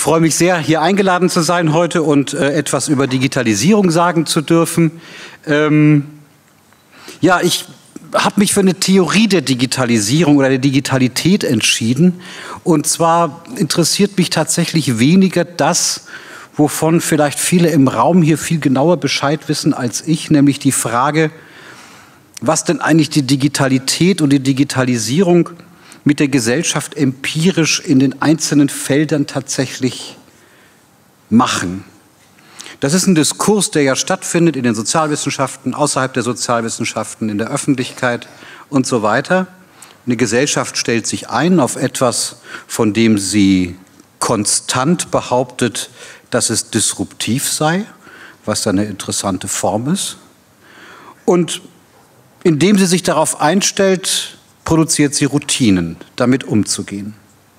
freue mich sehr, hier eingeladen zu sein heute und etwas über Digitalisierung sagen zu dürfen. Ja, ich habe mich für eine Theorie der Digitalisierung oder der Digitalität entschieden. Und zwar interessiert mich tatsächlich weniger das, wovon vielleicht viele im Raum hier viel genauer Bescheid wissen als ich, nämlich die Frage, was denn eigentlich die Digitalität und die Digitalisierung mit der Gesellschaft empirisch in den einzelnen Feldern tatsächlich machen. Das ist ein Diskurs, der ja stattfindet in den Sozialwissenschaften, außerhalb der Sozialwissenschaften, in der Öffentlichkeit und so weiter. Eine Gesellschaft stellt sich ein auf etwas, von dem sie konstant behauptet, dass es disruptiv sei, was dann eine interessante Form ist. Und indem sie sich darauf einstellt, produziert sie Routinen, damit umzugehen.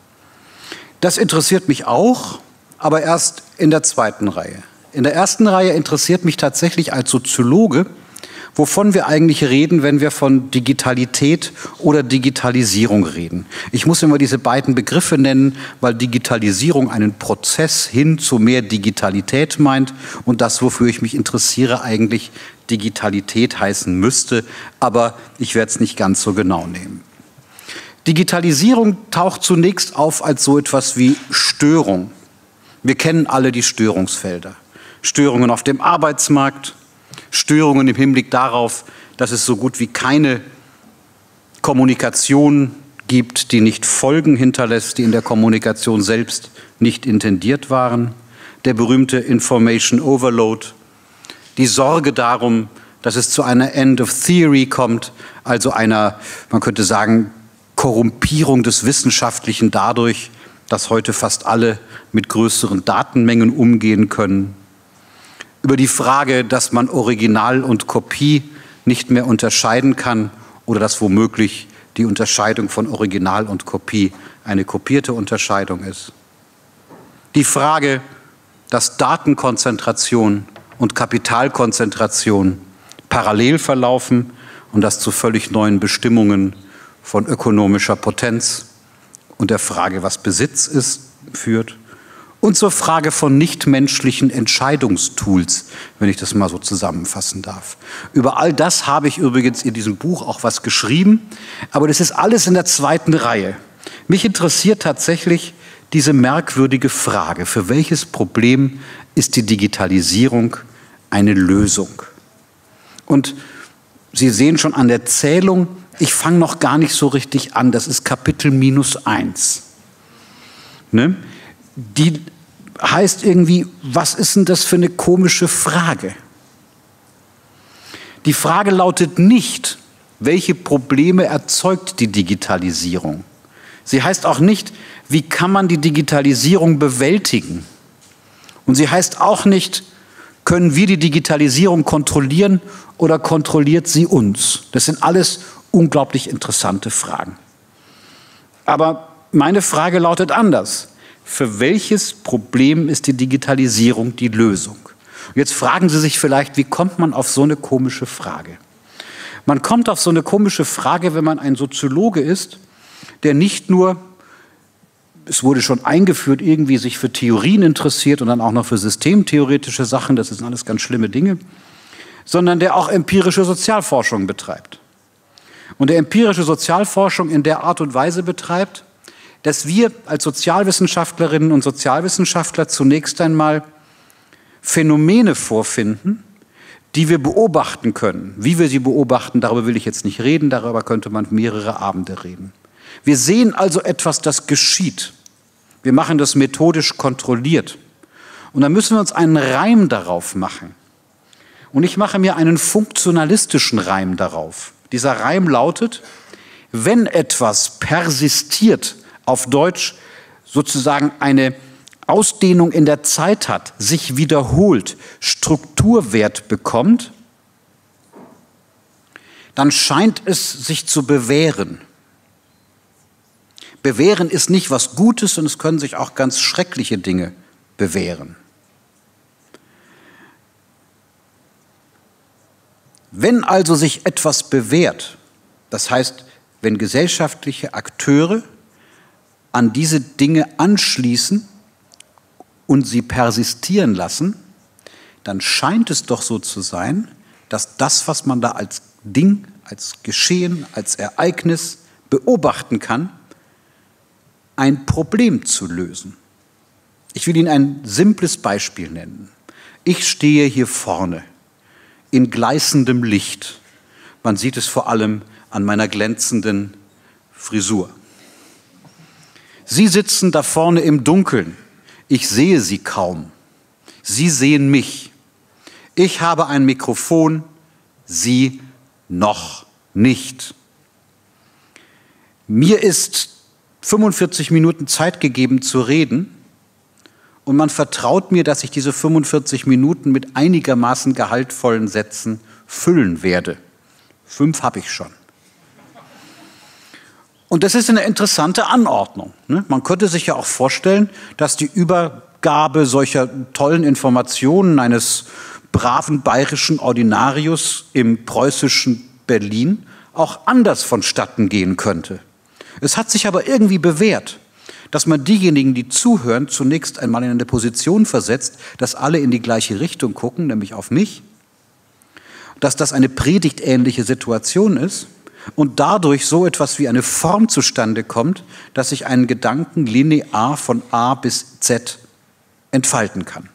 Das interessiert mich auch, aber erst in der zweiten Reihe. In der ersten Reihe interessiert mich tatsächlich als Soziologe, wovon wir eigentlich reden, wenn wir von Digitalität oder Digitalisierung reden. Ich muss immer diese beiden Begriffe nennen, weil Digitalisierung einen Prozess hin zu mehr Digitalität meint und das, wofür ich mich interessiere, eigentlich Digitalität heißen müsste, aber ich werde es nicht ganz so genau nehmen. Digitalisierung taucht zunächst auf als so etwas wie Störung. Wir kennen alle die Störungsfelder. Störungen auf dem Arbeitsmarkt, Störungen im Hinblick darauf, dass es so gut wie keine Kommunikation gibt, die nicht Folgen hinterlässt, die in der Kommunikation selbst nicht intendiert waren. Der berühmte Information Overload, die Sorge darum, dass es zu einer End of Theory kommt, also einer, man könnte sagen, Korrumpierung des Wissenschaftlichen dadurch, dass heute fast alle mit größeren Datenmengen umgehen können. Über die Frage, dass man Original und Kopie nicht mehr unterscheiden kann oder dass womöglich die Unterscheidung von Original und Kopie eine kopierte Unterscheidung ist. Die Frage, dass Datenkonzentration und Kapitalkonzentration parallel verlaufen und das zu völlig neuen Bestimmungen von ökonomischer Potenz und der Frage, was Besitz ist, führt. Und zur Frage von nichtmenschlichen Entscheidungstools, wenn ich das mal so zusammenfassen darf. Über all das habe ich übrigens in diesem Buch auch was geschrieben, aber das ist alles in der zweiten Reihe. Mich interessiert tatsächlich diese merkwürdige Frage, für welches Problem ist die Digitalisierung eine Lösung? Und Sie sehen schon an der Zählung, ich fange noch gar nicht so richtig an, das ist Kapitel -1. Ne? Die heißt irgendwie, was ist denn das für eine komische Frage? Die Frage lautet nicht, welche Probleme erzeugt die Digitalisierung? Sie heißt auch nicht, wie kann man die Digitalisierung bewältigen? Und sie heißt auch nicht, können wir die Digitalisierung kontrollieren oder kontrolliert sie uns? Das sind alles unglaublich interessante Fragen. Aber meine Frage lautet anders. Für welches Problem ist die Digitalisierung die Lösung? Und jetzt fragen Sie sich vielleicht, wie kommt man auf so eine komische Frage? Man kommt auf so eine komische Frage, wenn man ein Soziologe ist, der nicht nur, es wurde schon eingeführt, irgendwie sich für Theorien interessiert und dann auch noch für systemtheoretische Sachen, das sind alles ganz schlimme Dinge, sondern der auch empirische Sozialforschung betreibt. Und der empirische Sozialforschung in der Art und Weise betreibt, dass wir als Sozialwissenschaftlerinnen und Sozialwissenschaftler zunächst einmal Phänomene vorfinden, die wir beobachten können. Wie wir sie beobachten, darüber will ich jetzt nicht reden, darüber könnte man mehrere Abende reden. Wir sehen also etwas, das geschieht. Wir machen das methodisch kontrolliert. Und dann müssen wir uns einen Reim darauf machen. Und ich mache mir einen funktionalistischen Reim darauf. Dieser Reim lautet, wenn etwas persistiert, auf Deutsch sozusagen eine Ausdehnung in der Zeit hat, sich wiederholt, Strukturwert bekommt, dann scheint es sich zu bewähren. Bewähren ist nicht was Gutes und es können sich auch ganz schreckliche Dinge bewähren. Wenn also sich etwas bewährt, das heißt, wenn gesellschaftliche Akteure an diese Dinge anschließen und sie persistieren lassen, dann scheint es doch so zu sein, dass das, was man da als Ding, als Geschehen, als Ereignis beobachten kann, ein Problem zu lösen. Ich will Ihnen ein simples Beispiel nennen. Ich stehe hier vorne in gleißendem Licht. Man sieht es vor allem an meiner glänzenden Frisur. Sie sitzen da vorne im Dunkeln. Ich sehe Sie kaum. Sie sehen mich. Ich habe ein Mikrofon, Sie noch nicht. Mir ist 45 Minuten Zeit gegeben zu reden und man vertraut mir, dass ich diese 45 Minuten mit einigermaßen gehaltvollen Sätzen füllen werde. 5 habe ich schon. Und das ist eine interessante Anordnung. Man könnte sich ja auch vorstellen, dass die Übergabe solcher tollen Informationen eines braven bayerischen Ordinarius im preußischen Berlin auch anders vonstatten gehen könnte. Es hat sich aber irgendwie bewährt, dass man diejenigen, die zuhören, zunächst einmal in eine Position versetzt, dass alle in die gleiche Richtung gucken, nämlich auf mich, dass das eine predigtähnliche Situation ist und dadurch so etwas wie eine Form zustande kommt, dass ich einen Gedanken linear von A bis Z entfalten kann.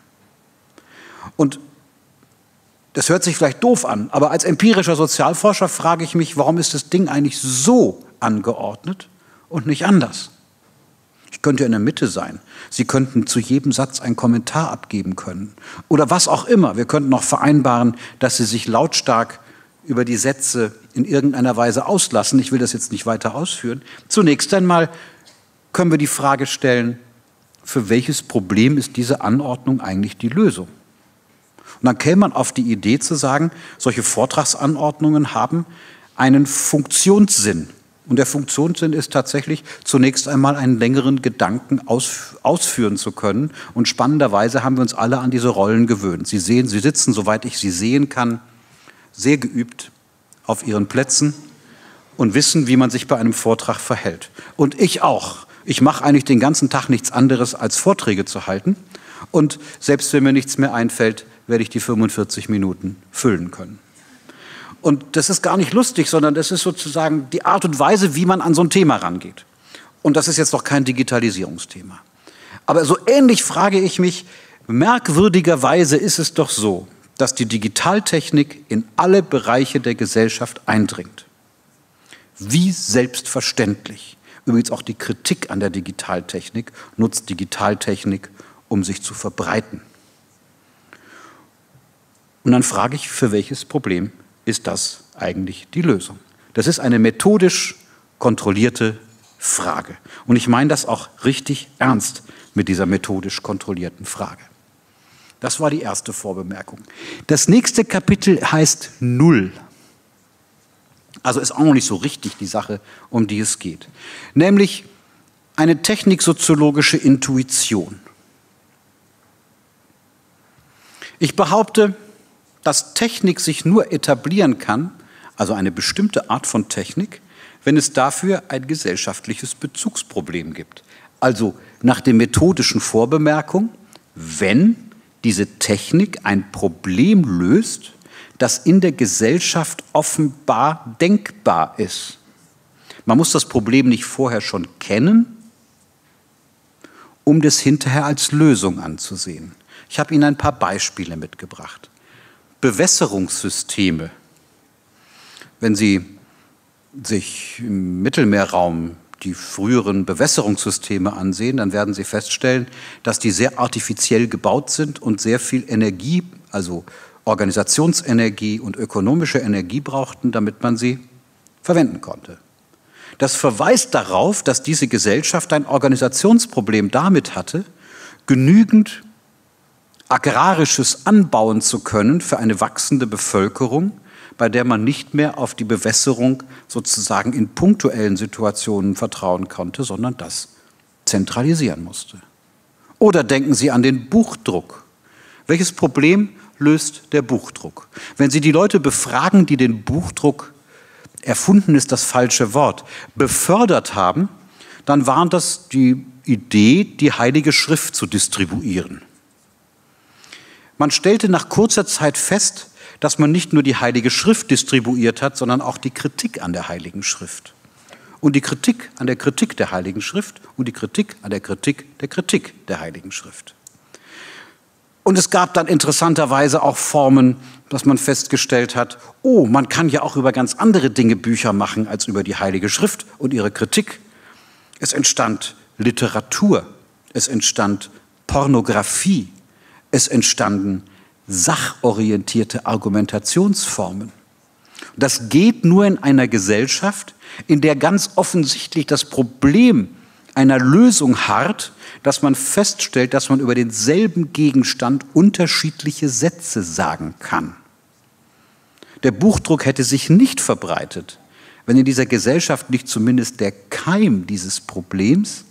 Und das hört sich vielleicht doof an, aber als empirischer Sozialforscher frage ich mich, warum ist das Ding eigentlich so angeordnet und nicht anders? Ich könnte in der Mitte sein. Sie könnten zu jedem Satz einen Kommentar abgeben können. Oder was auch immer. Wir könnten auch vereinbaren, dass Sie sich lautstark über die Sätze in irgendeiner Weise auslassen. Ich will das jetzt nicht weiter ausführen. Zunächst einmal können wir die Frage stellen, für welches Problem ist diese Anordnung eigentlich die Lösung? Und dann käme man auf die Idee zu sagen, solche Vortragsanordnungen haben einen Funktionssinn. Und der Funktionssinn ist tatsächlich, zunächst einmal einen längeren Gedanken ausführen zu können. Und spannenderweise haben wir uns alle an diese Rollen gewöhnt. Sie sitzen, soweit ich Sie sehen kann, sehr geübt auf Ihren Plätzen und wissen, wie man sich bei einem Vortrag verhält. Und ich auch. Ich mache eigentlich den ganzen Tag nichts anderes, als Vorträge zu halten. Und selbst wenn mir nichts mehr einfällt, werde ich die 45 Minuten füllen können. Und das ist gar nicht lustig, sondern das ist sozusagen die Art und Weise, wie man an so ein Thema rangeht. Und das ist jetzt noch kein Digitalisierungsthema. Aber so ähnlich frage ich mich, merkwürdigerweise ist es doch so, dass die Digitaltechnik in alle Bereiche der Gesellschaft eindringt. Wie selbstverständlich. Übrigens auch die Kritik an der Digitaltechnik nutzt Digitaltechnik, um sich zu verbreiten. Und dann frage ich, für welches Problem ist das eigentlich die Lösung? Das ist eine methodisch kontrollierte Frage. Und ich meine das auch richtig ernst mit dieser methodisch kontrollierten Frage. Das war die erste Vorbemerkung. Das nächste Kapitel heißt Null. Also ist auch noch nicht so richtig die Sache, um die es geht. Nämlich eine techniksoziologische Intuition. Ich behaupte, dass Technik sich nur etablieren kann, also eine bestimmte Art von Technik, wenn es dafür ein gesellschaftliches Bezugsproblem gibt. Also nach der methodischen Vorbemerkung, wenn diese Technik ein Problem löst, das in der Gesellschaft offenbar denkbar ist. Man muss das Problem nicht vorher schon kennen, um das hinterher als Lösung anzusehen. Ich habe Ihnen ein paar Beispiele mitgebracht. Bewässerungssysteme. Wenn Sie sich im Mittelmeerraum die früheren Bewässerungssysteme ansehen, dann werden Sie feststellen, dass die sehr artifiziell gebaut sind und sehr viel Energie, also Organisationsenergie und ökonomische Energie brauchten, damit man sie verwenden konnte. Das verweist darauf, dass diese Gesellschaft ein Organisationsproblem damit hatte, genügend Agrarisches anbauen zu können für eine wachsende Bevölkerung, bei der man nicht mehr auf die Bewässerung sozusagen in punktuellen Situationen vertrauen konnte, sondern das zentralisieren musste. Oder denken Sie an den Buchdruck. Welches Problem löst der Buchdruck? Wenn Sie die Leute befragen, die den Buchdruck, erfunden ist das falsche Wort, befördert haben, dann war das die Idee, die Heilige Schrift zu distribuieren. Man stellte nach kurzer Zeit fest, dass man nicht nur die Heilige Schrift distribuiert hat, sondern auch die Kritik an der Heiligen Schrift. Und die Kritik an der Kritik der Heiligen Schrift und die Kritik an der Kritik der Heiligen Schrift. Und es gab dann interessanterweise auch Formen, dass man festgestellt hat, oh, man kann ja auch über ganz andere Dinge Bücher machen als über die Heilige Schrift und ihre Kritik. Es entstand Literatur, es entstand Pornografie, es entstanden sachorientierte Argumentationsformen. Das geht nur in einer Gesellschaft, in der ganz offensichtlich das Problem einer Lösung harrt, dass man feststellt, dass man über denselben Gegenstand unterschiedliche Sätze sagen kann. Der Buchdruck hätte sich nicht verbreitet, wenn in dieser Gesellschaft nicht zumindest der Keim dieses Problems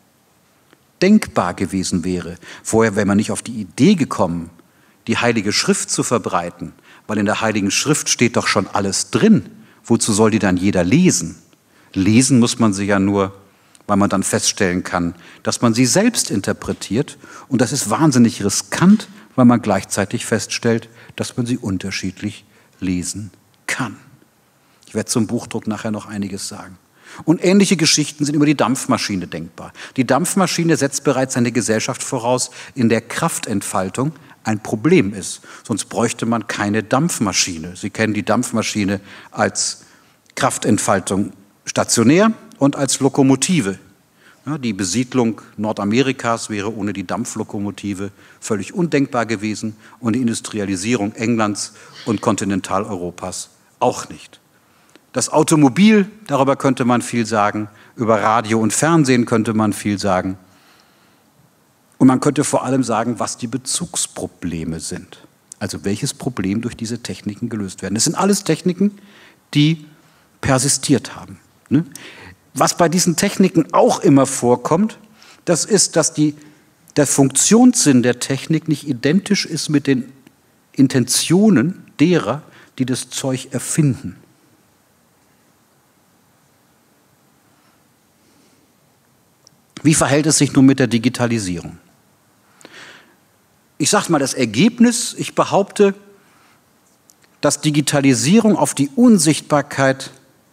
denkbar gewesen wäre. Vorher wäre man nicht auf die Idee gekommen, die Heilige Schrift zu verbreiten, weil in der Heiligen Schrift steht doch schon alles drin. Wozu soll die dann jeder lesen? Lesen muss man sie ja nur, weil man dann feststellen kann, dass man sie selbst interpretiert. Und das ist wahnsinnig riskant, weil man gleichzeitig feststellt, dass man sie unterschiedlich lesen kann. Ich werde zum Buchdruck nachher noch einiges sagen. Und ähnliche Geschichten sind über die Dampfmaschine denkbar. Die Dampfmaschine setzt bereits eine Gesellschaft voraus, in der Kraftentfaltung ein Problem ist. Sonst bräuchte man keine Dampfmaschine. Sie kennen die Dampfmaschine als Kraftentfaltung stationär und als Lokomotive. Ja, die Besiedlung Nordamerikas wäre ohne die Dampflokomotive völlig undenkbar gewesen und die Industrialisierung Englands und Kontinentaleuropas auch nicht. Das Automobil, darüber könnte man viel sagen, über Radio und Fernsehen könnte man viel sagen. Und man könnte vor allem sagen, was die Bezugsprobleme sind. Also welches Problem durch diese Techniken gelöst werden. Das sind alles Techniken, die persistiert haben. Was bei diesen Techniken auch immer vorkommt, das ist, dass der Funktionssinn der Technik nicht identisch ist mit den Intentionen derer, die das Zeug erfinden. Wie verhält es sich nun mit der Digitalisierung? Ich sage mal das Ergebnis, ich behaupte, dass Digitalisierung auf die Unsichtbarkeit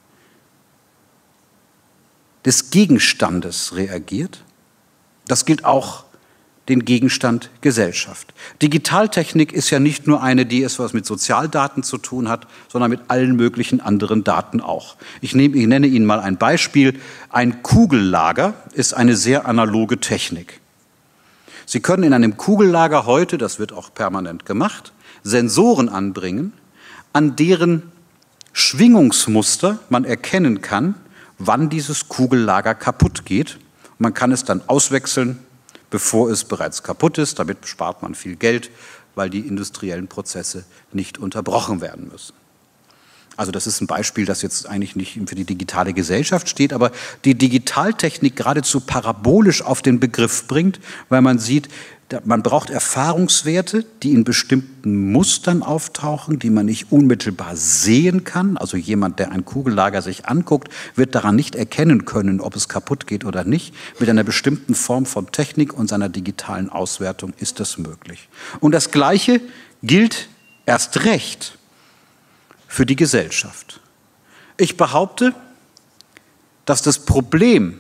des Gegenstandes reagiert. Das gilt auch den Gegenstand Gesellschaft. Digitaltechnik ist ja nicht nur eine, die etwas mit Sozialdaten zu tun hat, sondern mit allen möglichen anderen Daten auch. Ich nenne Ihnen mal ein Beispiel. Ein Kugellager ist eine sehr analoge Technik. Sie können in einem Kugellager heute, das wird auch permanent gemacht, Sensoren anbringen, an deren Schwingungsmuster man erkennen kann, wann dieses Kugellager kaputt geht. Man kann es dann auswechseln, bevor es bereits kaputt ist. Damit spart man viel Geld, weil die industriellen Prozesse nicht unterbrochen werden müssen. Also das ist ein Beispiel, das jetzt eigentlich nicht für die digitale Gesellschaft steht, aber die Digitaltechnik geradezu parabolisch auf den Begriff bringt, weil man sieht, man braucht Erfahrungswerte, die in bestimmten Mustern auftauchen, die man nicht unmittelbar sehen kann. Also jemand, der ein Kugellager sich anguckt, wird daran nicht erkennen können, ob es kaputt geht oder nicht. Mit einer bestimmten Form von Technik und seiner digitalen Auswertung ist das möglich. Und das Gleiche gilt erst recht für die Gesellschaft. Ich behaupte, dass das Problem,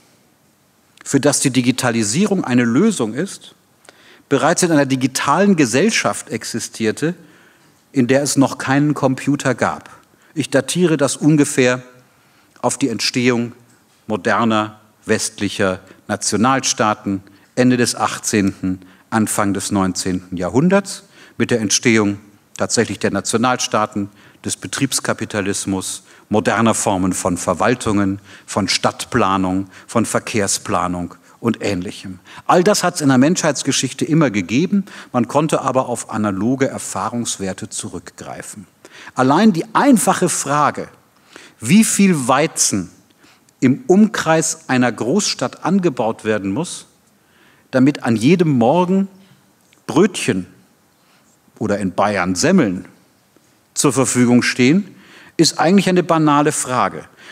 für das die Digitalisierung eine Lösung ist, bereits in einer digitalen Gesellschaft existierte, in der es noch keinen Computer gab. Ich datiere das ungefähr auf die Entstehung moderner westlicher Nationalstaaten Ende des 18., Anfang des 19. Jahrhunderts mit der Entstehung tatsächlich der Nationalstaaten, des Betriebskapitalismus, moderner Formen von Verwaltungen, von Stadtplanung, von Verkehrsplanung und Ähnlichem. All das hat es in der Menschheitsgeschichte immer gegeben, man konnte aber auf analoge Erfahrungswerte zurückgreifen. Allein die einfache Frage, wie viel Weizen im Umkreis einer Großstadt angebaut werden muss, damit an jedem Morgen Brötchen oder in Bayern Semmeln zur Verfügung stehen, ist eigentlich eine banale Frage.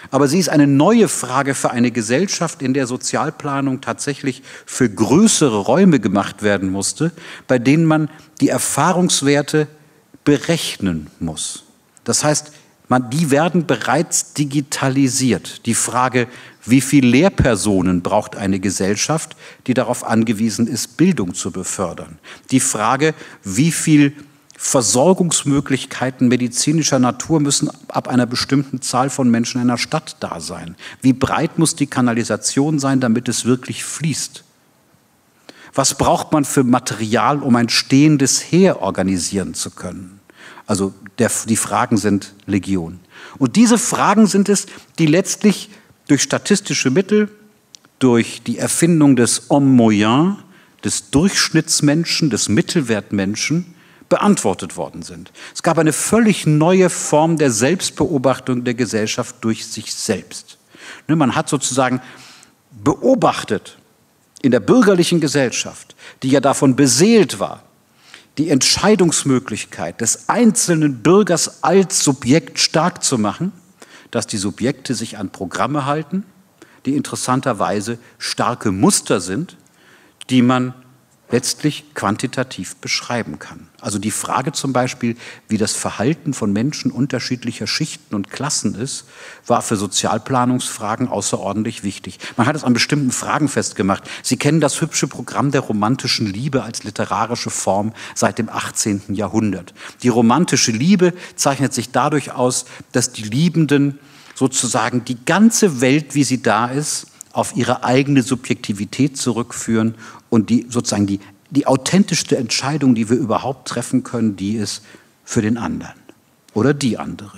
Aber sie ist eine neue Frage für eine Gesellschaft, in der Sozialplanung tatsächlich für größere Räume gemacht werden musste, bei denen man die Erfahrungswerte berechnen muss. Das heißt, die werden bereits digitalisiert. Die Frage, wie viele Lehrpersonen braucht eine Gesellschaft, die darauf angewiesen ist, Bildung zu befördern? Die Frage, wie viele Versorgungsmöglichkeiten medizinischer Natur müssen ab einer bestimmten Zahl von Menschen in einer Stadt da sein? Wie breit muss die Kanalisation sein, damit es wirklich fließt? Was braucht man für Material, um ein stehendes Heer organisieren zu können? Also die Fragen sind Legion. Und diese Fragen sind es, die letztlich durch statistische Mittel, durch die Erfindung des Homme moyen, des Durchschnittsmenschen, des Mittelwertmenschen beantwortet worden sind. Es gab eine völlig neue Form der Selbstbeobachtung der Gesellschaft durch sich selbst. Man hat sozusagen beobachtet in der bürgerlichen Gesellschaft, die ja davon beseelt war, die Entscheidungsmöglichkeit des einzelnen Bürgers als Subjekt stark zu machen, dass die Subjekte sich an Programme halten, die interessanterweise starke Muster sind, die man letztlich quantitativ beschreiben kann. Also die Frage zum Beispiel, wie das Verhalten von Menschen unterschiedlicher Schichten und Klassen ist, war für Sozialplanungsfragen außerordentlich wichtig. Man hat es an bestimmten Fragen festgemacht. Sie kennen das hübsche Programm der romantischen Liebe als literarische Form seit dem 18. Jahrhundert. Die romantische Liebe zeichnet sich dadurch aus, dass die Liebenden sozusagen die ganze Welt, wie sie da ist, auf ihre eigene Subjektivität zurückführen und die authentischste Entscheidung, die wir überhaupt treffen können, die ist für den anderen oder die andere.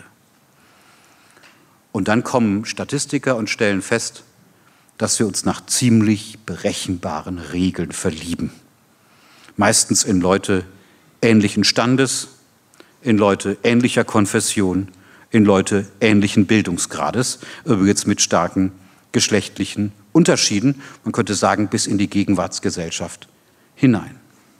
Und dann kommen Statistiker und stellen fest, dass wir uns nach ziemlich berechenbaren Regeln verlieben. Meistens in Leute ähnlichen Standes, in Leute ähnlicher Konfession, in Leute ähnlichen Bildungsgrades, übrigens mit starken geschlechtlichen Unterschieden, man könnte sagen, bis in die Gegenwartsgesellschaft hinein.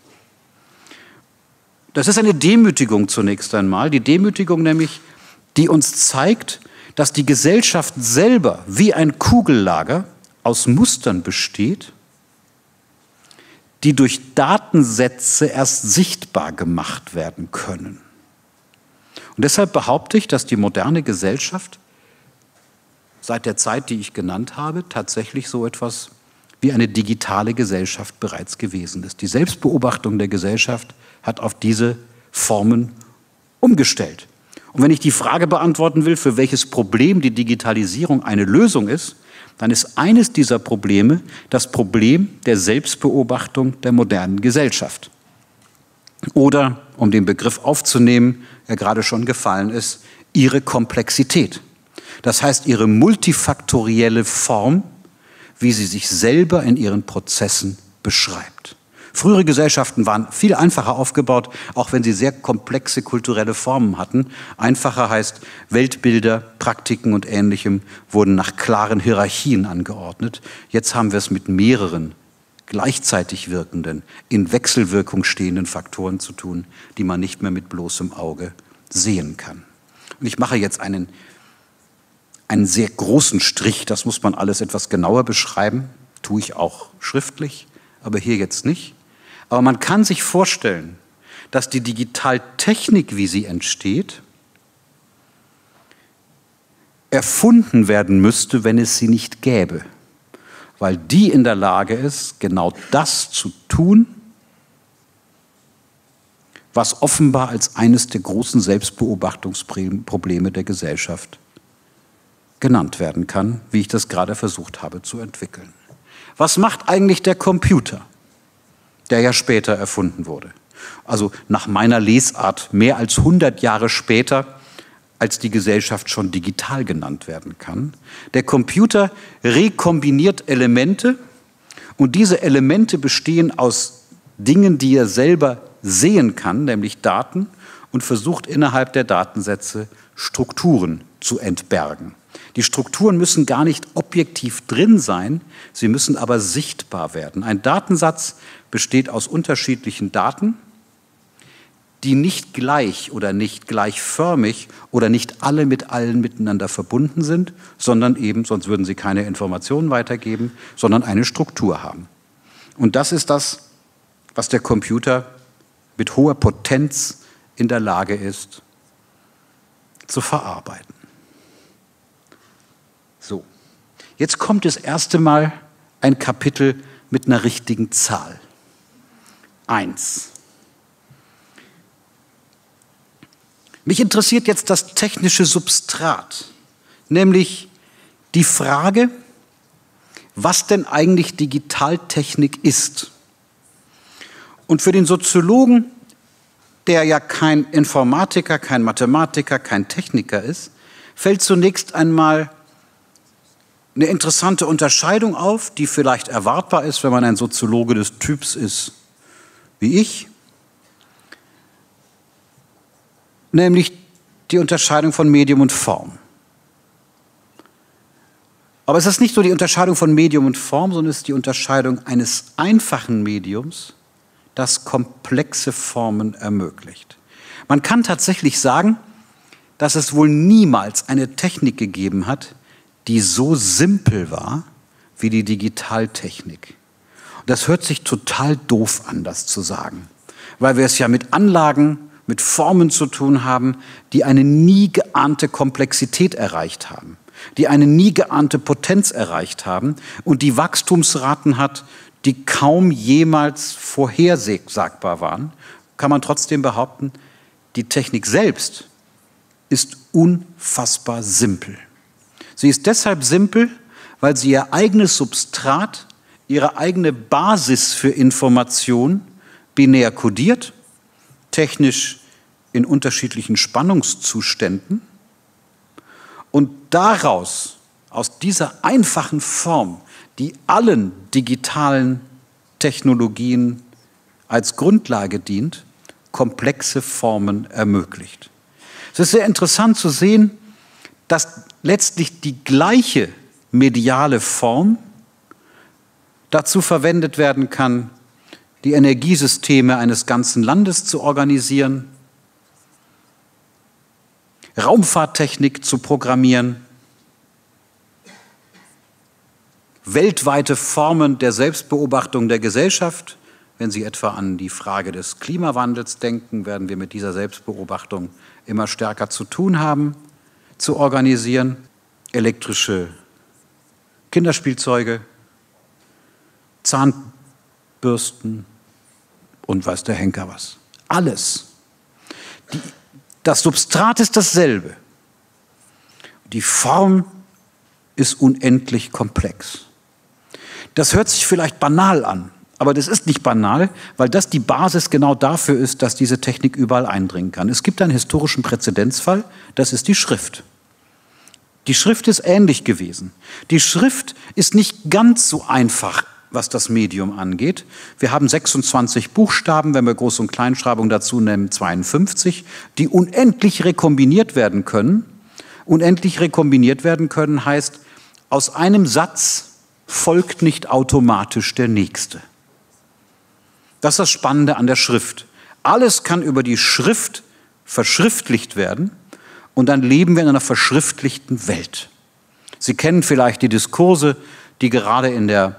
Das ist eine Demütigung zunächst einmal, die Demütigung nämlich, die uns zeigt, dass die Gesellschaft selber wie ein Kugellager aus Mustern besteht, die durch Datensätze erst sichtbar gemacht werden können. Und deshalb behaupte ich, dass die moderne Gesellschaft seit der Zeit, die ich genannt habe, tatsächlich so etwas wie eine digitale Gesellschaft bereits gewesen ist. Die Selbstbeobachtung der Gesellschaft hat auf diese Formen umgestellt. Und wenn ich die Frage beantworten will, für welches Problem die Digitalisierung eine Lösung ist, dann ist eines dieser Probleme das Problem der Selbstbeobachtung der modernen Gesellschaft. Oder, um den Begriff aufzunehmen, der gerade schon gefallen ist, ihre Komplexität. Das heißt, ihre multifaktorielle Form, wie sie sich selber in ihren Prozessen beschreibt. Frühere Gesellschaften waren viel einfacher aufgebaut, auch wenn sie sehr komplexe kulturelle Formen hatten. Einfacher heißt, Weltbilder, Praktiken und Ähnlichem wurden nach klaren Hierarchien angeordnet. Jetzt haben wir es mit mehreren gleichzeitig wirkenden, in Wechselwirkung stehenden Faktoren zu tun, die man nicht mehr mit bloßem Auge sehen kann. Und ich mache jetzt einen sehr großen Strich, das muss man alles etwas genauer beschreiben, tue ich auch schriftlich, aber hier jetzt nicht. Aber man kann sich vorstellen, dass die Digitaltechnik, wie sie entsteht, erfunden werden müsste, wenn es sie nicht gäbe. Weil die in der Lage ist, genau das zu tun, was offenbar als eines der großen Selbstbeobachtungsprobleme der Gesellschaft genannt werden kann, wie ich das gerade versucht habe zu entwickeln. Was macht eigentlich der Computer, der ja später erfunden wurde? Also nach meiner Lesart mehr als 100 Jahre später, als die Gesellschaft schon digital genannt werden kann. Der Computer rekombiniert Elemente und diese Elemente bestehen aus Dingen, die er selber sehen kann, nämlich Daten, und versucht innerhalb der Datensätze Strukturen zu entbergen. Die Strukturen müssen gar nicht objektiv drin sein, sie müssen aber sichtbar werden. Ein Datensatz besteht aus unterschiedlichen Daten, die nicht gleich oder nicht gleichförmig oder nicht alle mit allen miteinander verbunden sind, sondern eben, sonst würden sie keine Informationen weitergeben, sondern eine Struktur haben. Und das ist das, was der Computer mit hoher Potenz in der Lage ist, zu verarbeiten. So, jetzt kommt das erste Mal ein Kapitel mit einer richtigen Zahl. 1. Mich interessiert jetzt das technische Substrat, nämlich die Frage, was denn eigentlich Digitaltechnik ist. Und für den Soziologen, der ja kein Informatiker, kein Mathematiker, kein Techniker ist, fällt zunächst einmal eine interessante Unterscheidung auf, die vielleicht erwartbar ist, wenn man ein Soziologe des Typs ist wie ich, nämlich die Unterscheidung von Medium und Form. Aber es ist nicht nur die Unterscheidung von Medium und Form, sondern es ist die Unterscheidung eines einfachen Mediums, das komplexe Formen ermöglicht. Man kann tatsächlich sagen, dass es wohl niemals eine Technik gegeben hat, die so simpel war wie die Digitaltechnik. Und das hört sich total doof an, das zu sagen, weil wir es ja mit Anlagen, mit Formen zu tun haben, die eine nie geahnte Komplexität erreicht haben, die eine nie geahnte Potenz erreicht haben und die Wachstumsraten hat, die kaum jemals vorhersagbar waren, kann man trotzdem behaupten, die Technik selbst ist unfassbar simpel. Sie ist deshalb simpel, weil sie ihr eigenes Substrat, ihre eigene Basis für Information binär kodiert, technisch in unterschiedlichen Spannungszuständen und daraus, aus dieser einfachen Form, die allen digitalen Technologien als Grundlage dient, komplexe Formen ermöglicht. Es ist sehr interessant zu sehen, dass letztlich die gleiche mediale Form dazu verwendet werden kann, die Energiesysteme eines ganzen Landes zu organisieren, Raumfahrttechnik zu programmieren, weltweite Formen der Selbstbeobachtung der Gesellschaft. Wenn Sie etwa an die Frage des Klimawandels denken, werden wir mit dieser Selbstbeobachtung immer stärker zu tun haben, zu organisieren. Elektrische Kinderspielzeuge, Zahnbürsten und weiß der Henker was. Alles. Das Substrat ist dasselbe. Die Form ist unendlich komplex. Das hört sich vielleicht banal an, aber das ist nicht banal, weil das die Basis genau dafür ist, dass diese Technik überall eindringen kann. Es gibt einen historischen Präzedenzfall, das ist die Schrift. Die Schrift ist ähnlich gewesen. Die Schrift ist nicht ganz so einfach, was das Medium angeht. Wir haben 26 Buchstaben, wenn wir Groß- und Kleinschreibung dazu nehmen, 52, die unendlich rekombiniert werden können. Unendlich rekombiniert werden können heißt, aus einem Satz folgt nicht automatisch der nächste. Das ist das Spannende an der Schrift. Alles kann über die Schrift verschriftlicht werden und dann leben wir in einer verschriftlichten Welt. Sie kennen vielleicht die Diskurse, die gerade in der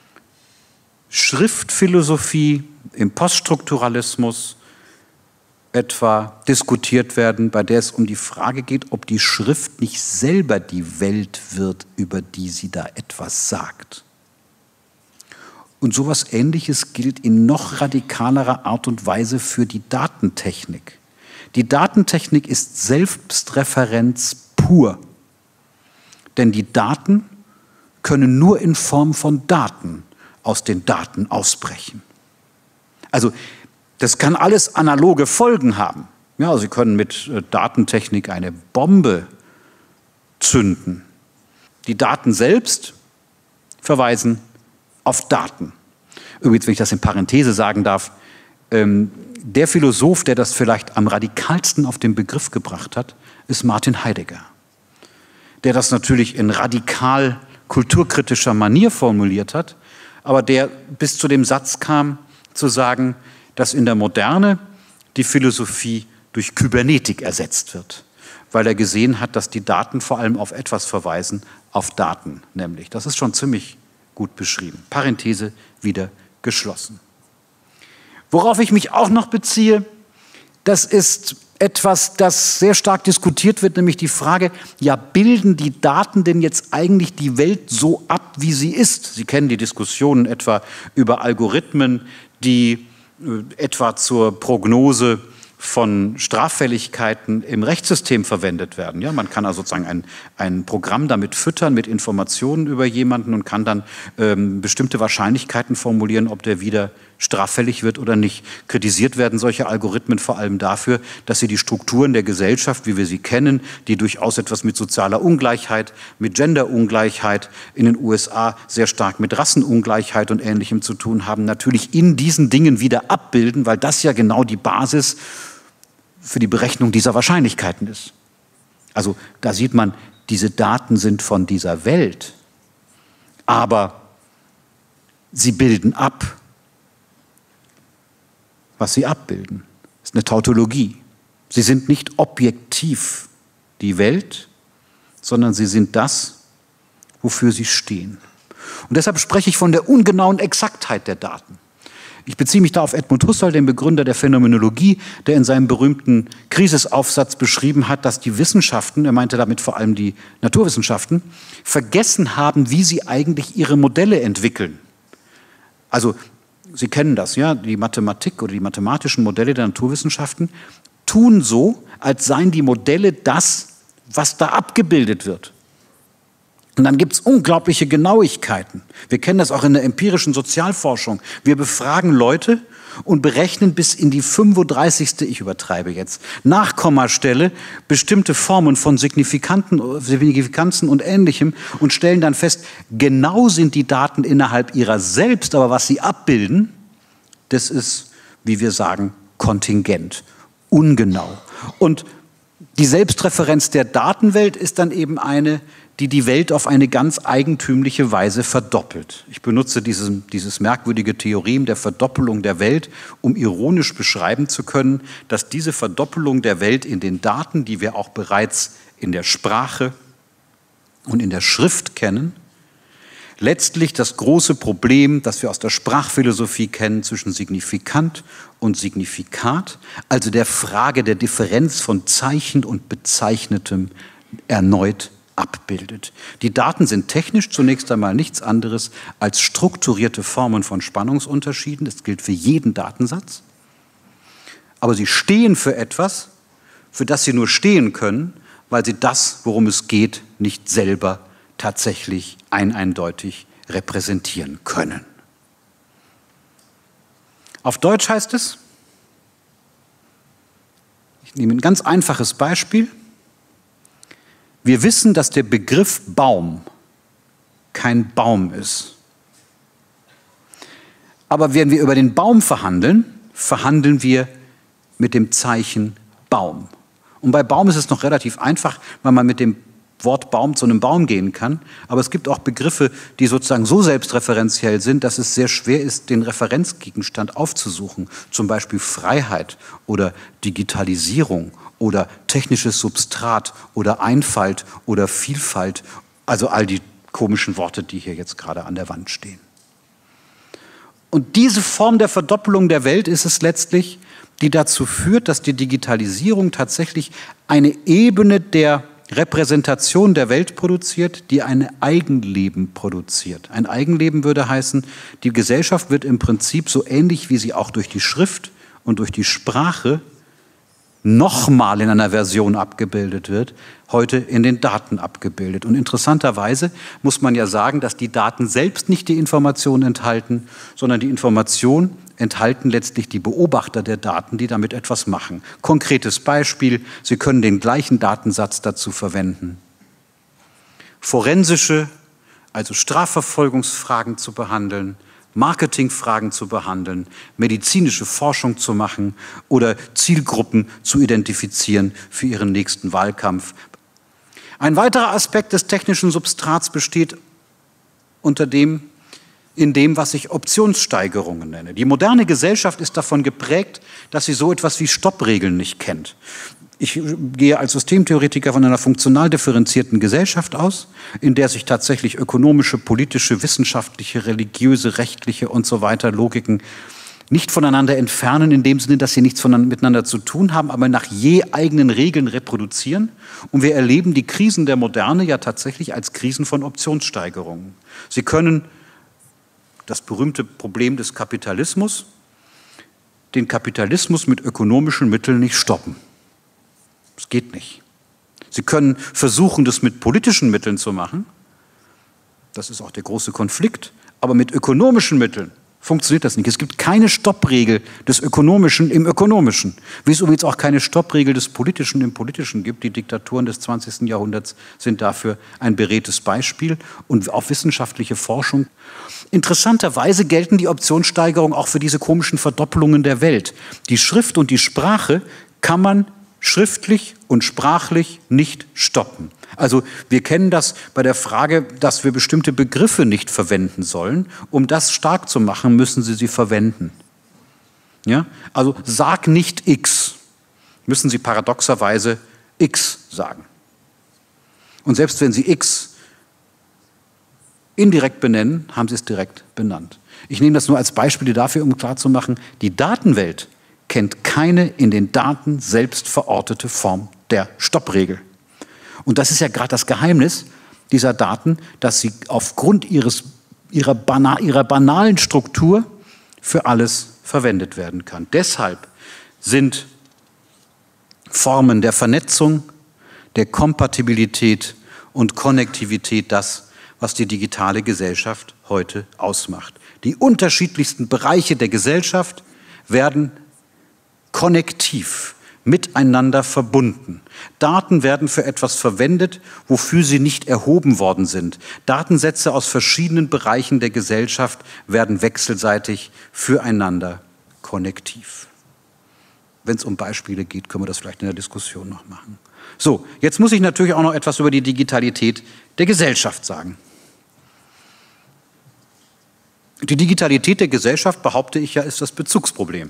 Schriftphilosophie, im Poststrukturalismus etwa diskutiert werden, bei der es um die Frage geht, ob die Schrift nicht selber die Welt wird, über die sie da etwas sagt. Und sowas Ähnliches gilt in noch radikalerer Art und Weise für die Datentechnik. Die Datentechnik ist Selbstreferenz pur. Denn die Daten können nur in Form von Daten aus den Daten ausbrechen. Also das kann alles analoge Folgen haben. Ja, Sie können mit Datentechnik eine Bombe zünden. Die Daten selbst verweisen auf Daten. Übrigens, wenn ich das in Parenthese sagen darf, der Philosoph, der das vielleicht am radikalsten auf den Begriff gebracht hat, ist Martin Heidegger. Der das natürlich in radikal kulturkritischer Manier formuliert hat, aber der bis zu dem Satz kam, zu sagen, dass in der Moderne die Philosophie durch Kybernetik ersetzt wird, weil er gesehen hat, dass die Daten vor allem auf etwas verweisen, auf Daten nämlich. Das ist schon ziemlich gut beschrieben. Parenthese wieder geschlossen. Worauf ich mich auch noch beziehe, das ist etwas, das sehr stark diskutiert wird, nämlich die Frage, ja, bilden die Daten denn jetzt eigentlich die Welt so ab, wie sie ist? Sie kennen die Diskussionen etwa über Algorithmen, die etwa zur Prognose von Straffälligkeiten im Rechtssystem verwendet werden. Ja, man kann also sozusagen ein Programm damit füttern, mit Informationen über jemanden und kann dann bestimmte Wahrscheinlichkeiten formulieren, ob der wieder straffällig wird oder nicht. Kritisiert werden solche Algorithmen vor allem dafür, dass sie die Strukturen der Gesellschaft, wie wir sie kennen, die durchaus etwas mit sozialer Ungleichheit, mit Genderungleichheit, in den USA sehr stark mit Rassenungleichheit und Ähnlichem zu tun haben, natürlich in diesen Dingen wieder abbilden, weil das ja genau die Basis für die Berechnung dieser Wahrscheinlichkeiten ist. Also da sieht man, diese Daten sind von dieser Welt, aber sie bilden ab, was sie abbilden. Das ist eine Tautologie. Sie sind nicht objektiv die Welt, sondern sie sind das, wofür sie stehen. Und deshalb spreche ich von der ungenauen Exaktheit der Daten. Ich beziehe mich da auf Edmund Husserl, den Begründer der Phänomenologie, der in seinem berühmten Krisisaufsatz beschrieben hat, dass die Wissenschaften, er meinte damit vor allem die Naturwissenschaften, vergessen haben, wie sie eigentlich ihre Modelle entwickeln. Also Sie kennen das, ja, die Mathematik oder die mathematischen Modelle der Naturwissenschaften tun so, als seien die Modelle das, was da abgebildet wird. Und dann gibt es unglaubliche Genauigkeiten. Wir kennen das auch in der empirischen Sozialforschung. Wir befragen Leute und berechnen bis in die 35., ich übertreibe jetzt, Nachkommastelle bestimmte Formen von Signifikanzen und Ähnlichem und stellen dann fest, genau sind die Daten innerhalb ihrer selbst, aber was sie abbilden, das ist, wie wir sagen, kontingent, ungenau. Und die Selbstreferenz der Datenwelt ist dann eben eine, die die Welt auf eine ganz eigentümliche Weise verdoppelt. Ich benutze dieses merkwürdige Theorem der Verdoppelung der Welt, um ironisch beschreiben zu können, dass diese Verdoppelung der Welt in den Daten, die wir auch bereits in der Sprache und in der Schrift kennen, letztlich das große Problem, das wir aus der Sprachphilosophie kennen, zwischen Signifikant und Signifikat, also der Frage der Differenz von Zeichen und Bezeichnetem, erneut abbildet. Die Daten sind technisch zunächst einmal nichts anderes als strukturierte Formen von Spannungsunterschieden. Das gilt für jeden Datensatz. Aber sie stehen für etwas, für das sie nur stehen können, weil sie das, worum es geht, nicht selber tatsächlich eindeutig repräsentieren können. Auf Deutsch heißt es, ich nehme ein ganz einfaches Beispiel. Wir wissen, dass der Begriff Baum kein Baum ist. Aber wenn wir über den Baum verhandeln, verhandeln wir mit dem Zeichen Baum. Und bei Baum ist es noch relativ einfach, weil man mit dem Wort Baum zu einem Baum gehen kann. Aber es gibt auch Begriffe, die sozusagen so selbstreferenziell sind, dass es sehr schwer ist, den Referenzgegenstand aufzusuchen. Zum Beispiel Freiheit oder Digitalisierung oder technisches Substrat oder Einfalt oder Vielfalt, also all die komischen Worte, die hier jetzt gerade an der Wand stehen. Und diese Form der Verdoppelung der Welt ist es letztlich, die dazu führt, dass die Digitalisierung tatsächlich eine Ebene der Repräsentation der Welt produziert, die ein Eigenleben produziert. Ein Eigenleben würde heißen, die Gesellschaft wird im Prinzip so ähnlich, wie sie auch durch die Schrift und durch die Sprache nochmal in einer Version abgebildet wird, heute in den Daten abgebildet. Und interessanterweise muss man ja sagen, dass die Daten selbst nicht die Information enthalten, sondern die Information enthalten letztlich die Beobachter der Daten, die damit etwas machen. Konkretes Beispiel, Sie können den gleichen Datensatz dazu verwenden, forensische, also Strafverfolgungsfragen zu behandeln, Marketingfragen zu behandeln, medizinische Forschung zu machen oder Zielgruppen zu identifizieren für ihren nächsten Wahlkampf. Ein weiterer Aspekt des technischen Substrats besteht unter dem, in dem, was ich Optionssteigerungen nenne. Die moderne Gesellschaft ist davon geprägt, dass sie so etwas wie Stoppregeln nicht kennt. Ich gehe als Systemtheoretiker von einer funktional differenzierten Gesellschaft aus, in der sich tatsächlich ökonomische, politische, wissenschaftliche, religiöse, rechtliche und so weiter Logiken nicht voneinander entfernen, in dem Sinne, dass sie nichts miteinander zu tun haben, aber nach je eigenen Regeln reproduzieren. Und wir erleben die Krisen der Moderne ja tatsächlich als Krisen von Optionssteigerungen. Sie können das berühmte Problem des Kapitalismus, den Kapitalismus mit ökonomischen Mitteln nicht stoppen. Es geht nicht. Sie können versuchen, das mit politischen Mitteln zu machen. Das ist auch der große Konflikt. Aber mit ökonomischen Mitteln funktioniert das nicht. Es gibt keine Stoppregel des Ökonomischen im Ökonomischen. Wie es übrigens auch keine Stoppregel des Politischen im Politischen gibt. Die Diktaturen des 20. Jahrhunderts sind dafür ein beredtes Beispiel und auch wissenschaftliche Forschung. Interessanterweise gelten die Optionssteigerungen auch für diese komischen Verdoppelungen der Welt. Die Schrift und die Sprache kann man schriftlich und sprachlich nicht stoppen. Also wir kennen das bei der Frage, dass wir bestimmte Begriffe nicht verwenden sollen. Um das stark zu machen, müssen Sie verwenden. Ja? Also sag nicht X, müssen Sie paradoxerweise X sagen. Und selbst wenn Sie X indirekt benennen, haben Sie es direkt benannt. Ich nehme das nur als Beispiel dafür, um klarzumachen, die Datenwelt kennt keine in den Daten selbst verortete Form der Stoppregel. Und das ist ja gerade das Geheimnis dieser Daten, dass sie aufgrund ihrer banalen Struktur für alles verwendet werden kann. Deshalb sind Formen der Vernetzung, der Kompatibilität und Konnektivität das, was die digitale Gesellschaft heute ausmacht. Die unterschiedlichsten Bereiche der Gesellschaft werden konnektiv miteinander verbunden. Daten werden für etwas verwendet, wofür sie nicht erhoben worden sind. Datensätze aus verschiedenen Bereichen der Gesellschaft werden wechselseitig füreinander konnektiv. Wenn es um Beispiele geht, können wir das vielleicht in der Diskussion noch machen. So, jetzt muss ich natürlich auch noch etwas über die Digitalität der Gesellschaft sagen. Die Digitalität der Gesellschaft, behaupte ich ja, ist das Bezugsproblem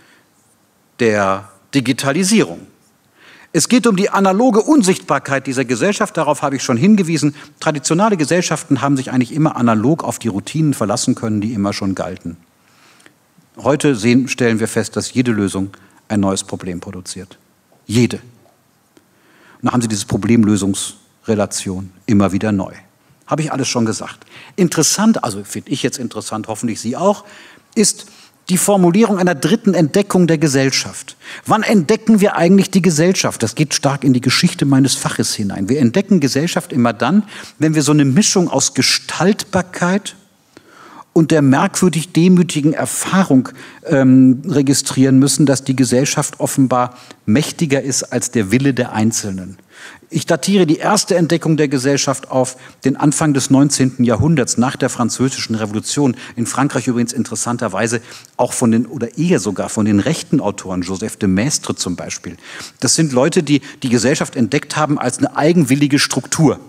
der Digitalisierung. Es geht um die analoge Unsichtbarkeit dieser Gesellschaft, darauf habe ich schon hingewiesen. Traditionelle Gesellschaften haben sich eigentlich immer analog auf die Routinen verlassen können, die immer schon galten. Heute stellen wir fest, dass jede Lösung ein neues Problem produziert. Jede. Und dann haben Sie diese Problemlösungsrelation immer wieder neu. Habe ich alles schon gesagt. Interessant, also finde ich jetzt interessant, hoffentlich Sie auch, ist die Formulierung einer dritten Entdeckung der Gesellschaft. Wann entdecken wir eigentlich die Gesellschaft? Das geht stark in die Geschichte meines Faches hinein. Wir entdecken Gesellschaft immer dann, wenn wir so eine Mischung aus Gestaltbarkeit und der merkwürdig demütigen Erfahrung registrieren müssen, dass die Gesellschaft offenbar mächtiger ist als der Wille der Einzelnen. Ich datiere die erste Entdeckung der Gesellschaft auf den Anfang des 19. Jahrhunderts, nach der Französischen Revolution. In Frankreich übrigens interessanterweise auch oder eher sogar von den rechten Autoren, Joseph de Maistre zum Beispiel. Das sind Leute, die die Gesellschaft entdeckt haben als eine eigenwillige Struktur.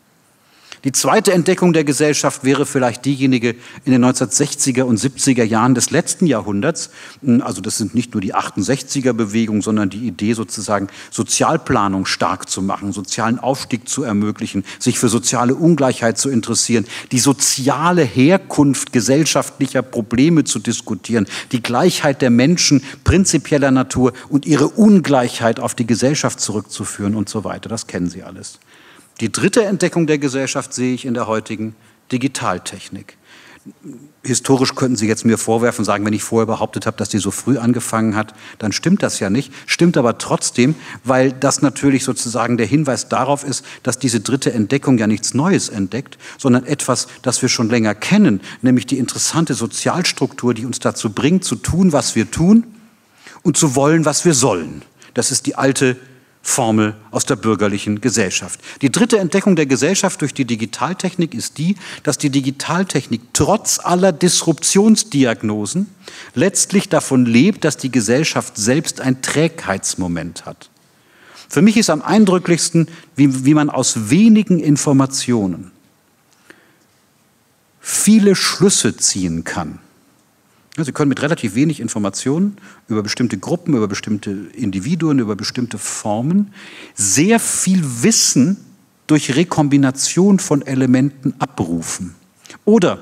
Die zweite Entdeckung der Gesellschaft wäre vielleicht diejenige in den 1960er und 70er Jahren des letzten Jahrhunderts. Also das sind nicht nur die 68er-Bewegung, sondern die Idee sozusagen, Sozialplanung stark zu machen, sozialen Aufstieg zu ermöglichen, sich für soziale Ungleichheit zu interessieren, die soziale Herkunft gesellschaftlicher Probleme zu diskutieren, die Gleichheit der Menschen prinzipieller Natur und ihre Ungleichheit auf die Gesellschaft zurückzuführen und so weiter. Das kennen Sie alles. Die dritte Entdeckung der Gesellschaft sehe ich in der heutigen Digitaltechnik. Historisch könnten Sie jetzt mir vorwerfen, sagen, wenn ich vorher behauptet habe, dass die so früh angefangen hat, dann stimmt das ja nicht. Stimmt aber trotzdem, weil das natürlich sozusagen der Hinweis darauf ist, dass diese dritte Entdeckung ja nichts Neues entdeckt, sondern etwas, das wir schon länger kennen, nämlich die interessante Sozialstruktur, die uns dazu bringt, zu tun, was wir tun und zu wollen, was wir sollen. Das ist die alte Formel aus der bürgerlichen Gesellschaft. Die dritte Entdeckung der Gesellschaft durch die Digitaltechnik ist die, dass die Digitaltechnik trotz aller Disruptionsdiagnosen letztlich davon lebt, dass die Gesellschaft selbst ein Trägheitsmoment hat. Für mich ist am eindrücklichsten, wie man aus wenigen Informationen viele Schlüsse ziehen kann. Ja, Sie können mit relativ wenig Informationen über bestimmte Gruppen, über bestimmte Individuen, über bestimmte Formen sehr viel Wissen durch Rekombination von Elementen abrufen. Oder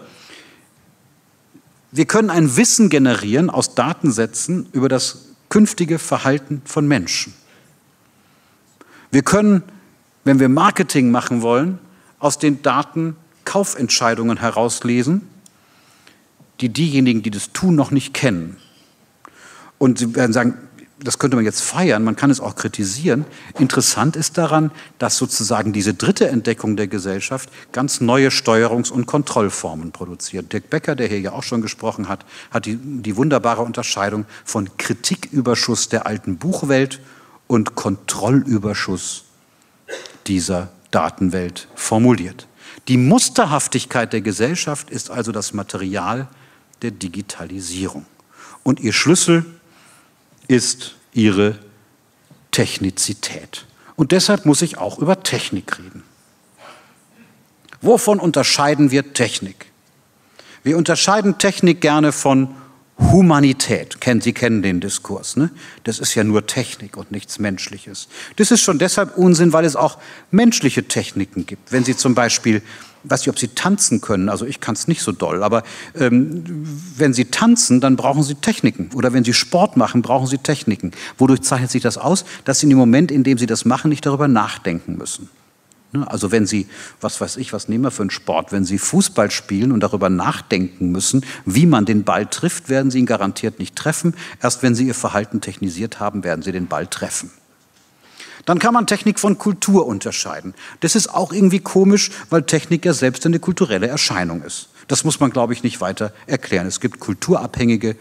wir können ein Wissen generieren aus Datensätzen über das künftige Verhalten von Menschen. Wir können, wenn wir Marketing machen wollen, aus den Daten Kaufentscheidungen herauslesen, die diejenigen, die das tun, noch nicht kennen. Und Sie werden sagen, das könnte man jetzt feiern, man kann es auch kritisieren. Interessant ist daran, dass sozusagen diese dritte Entdeckung der Gesellschaft ganz neue Steuerungs- und Kontrollformen produziert. Dirk Becker, der hier ja auch schon gesprochen hat, hat die wunderbare Unterscheidung von Kritiküberschuss der alten Buchwelt und Kontrollüberschuss dieser Datenwelt formuliert. Die Musterhaftigkeit der Gesellschaft ist also das Material der Digitalisierung. Und ihr Schlüssel ist ihre Technizität. Und deshalb muss ich auch über Technik reden. Wovon unterscheiden wir Technik? Wir unterscheiden Technik gerne von Humanität. Sie kennen den Diskurs, ne? Das ist ja nur Technik und nichts Menschliches. Das ist schon deshalb Unsinn, weil es auch menschliche Techniken gibt. Wenn Sie zum Beispiel, weiß nicht, ob Sie tanzen können, also ich kann es nicht so doll, aber wenn Sie tanzen, dann brauchen Sie Techniken. Oder wenn Sie Sport machen, brauchen Sie Techniken. Wodurch zeichnet sich das aus? Dass Sie in dem Moment, in dem Sie das machen, nicht darüber nachdenken müssen. Also wenn Sie, was weiß ich, was nehmen wir für einen Sport, wenn Sie Fußball spielen und darüber nachdenken müssen, wie man den Ball trifft, werden Sie ihn garantiert nicht treffen. Erst wenn Sie Ihr Verhalten technisiert haben, werden Sie den Ball treffen. Dann kann man Technik von Kultur unterscheiden. Das ist auch irgendwie komisch, weil Technik ja selbst eine kulturelle Erscheinung ist. Das muss man, glaube ich, nicht weiter erklären. Es gibt kulturabhängige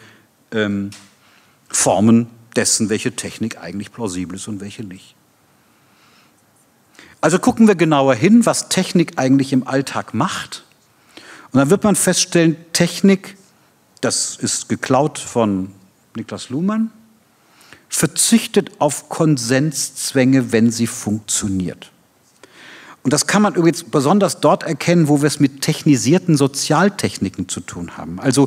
Formen dessen, welche Technik eigentlich plausibel ist und welche nicht. Also gucken wir genauer hin, was Technik eigentlich im Alltag macht. Und dann wird man feststellen, Technik, das ist geklaut von Niklas Luhmann, verzichtet auf Konsenszwänge, wenn sie funktioniert. Und das kann man übrigens besonders dort erkennen, wo wir es mit technisierten Sozialtechniken zu tun haben. Also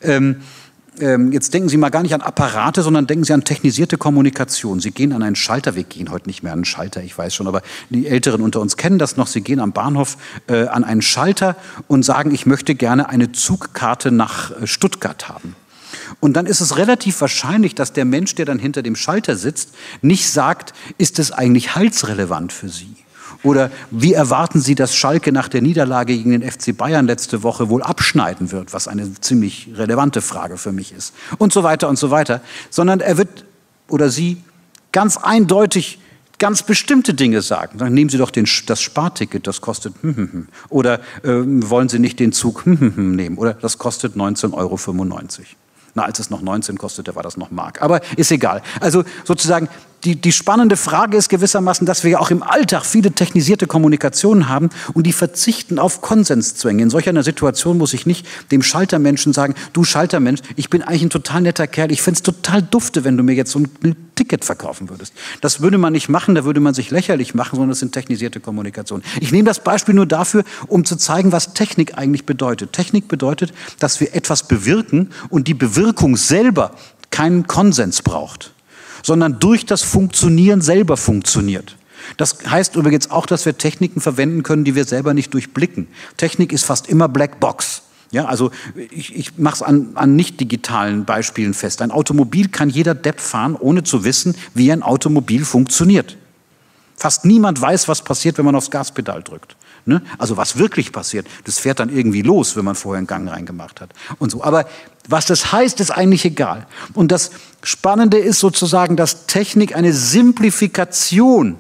jetzt denken Sie mal gar nicht an Apparate, sondern denken Sie an technisierte Kommunikation. Sie gehen an einen Schalter, wir gehen heute nicht mehr an einen Schalter, ich weiß schon, aber die Älteren unter uns kennen das noch. Sie gehen am Bahnhof an einen Schalter und sagen, ich möchte gerne eine Zugkarte nach Stuttgart haben. Und dann ist es relativ wahrscheinlich, dass der Mensch, der dann hinter dem Schalter sitzt, nicht sagt, ist es eigentlich heilsrelevant für Sie? Oder wie erwarten Sie, dass Schalke nach der Niederlage gegen den FC Bayern letzte Woche wohl abschneiden wird, was eine ziemlich relevante Frage für mich ist. Und so weiter und so weiter. Sondern er wird oder sie ganz eindeutig ganz bestimmte Dinge sagen. Dann nehmen Sie doch das Sparticket, das kostet Oder wollen Sie nicht den Zug nehmen? Oder das kostet 19,95 €. Na, als es noch 19 kostete, war das noch Mark. Aber ist egal. Also sozusagen, die spannende Frage ist gewissermaßen, dass wir ja auch im Alltag viele technisierte Kommunikationen haben und die verzichten auf Konsenszwänge. In solch einer Situation muss ich nicht dem Schaltermenschen sagen, du Schaltermensch, ich bin eigentlich ein total netter Kerl, ich find's total dufte, wenn du mir jetzt so ein Ticket verkaufen würdest. Das würde man nicht machen, da würde man sich lächerlich machen, sondern das sind technisierte Kommunikationen. Ich nehme das Beispiel nur dafür, um zu zeigen, was Technik eigentlich bedeutet. Technik bedeutet, dass wir etwas bewirken und die Bewirkung selber keinen Konsens braucht, sondern durch das Funktionieren selber funktioniert. Das heißt übrigens auch, dass wir Techniken verwenden können, die wir selber nicht durchblicken. Technik ist fast immer Black Box. Ja, also ich mache es an nicht digitalen Beispielen fest. Ein Automobil kann jeder Depp fahren, ohne zu wissen, wie ein Automobil funktioniert. Fast niemand weiß, was passiert, wenn man aufs Gaspedal drückt. Ne? Also was wirklich passiert, das fährt dann irgendwie los, wenn man vorher einen Gang reingemacht hat und so. Aber was das heißt, ist eigentlich egal. Und das Spannende ist sozusagen, dass Technik eine Simplifikation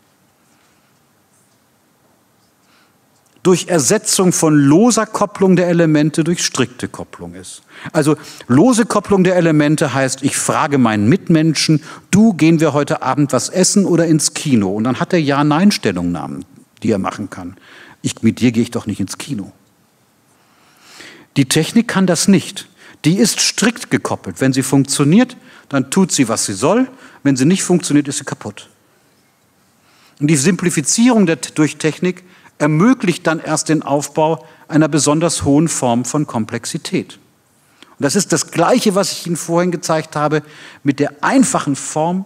durch Ersetzung von loser Kopplung der Elemente durch strikte Kopplung ist. Also lose Kopplung der Elemente heißt, ich frage meinen Mitmenschen, du, gehen wir heute Abend was essen oder ins Kino? Und dann hat er Ja-Nein-Stellungnahmen, die er machen kann. Mit dir gehe ich doch nicht ins Kino. Die Technik kann das nicht. Die ist strikt gekoppelt. Wenn sie funktioniert, dann tut sie, was sie soll. Wenn sie nicht funktioniert, ist sie kaputt. Und die Simplifizierung durch Technik ermöglicht dann erst den Aufbau einer besonders hohen Form von Komplexität. Und das ist das Gleiche, was ich Ihnen vorhin gezeigt habe, mit der einfachen Form,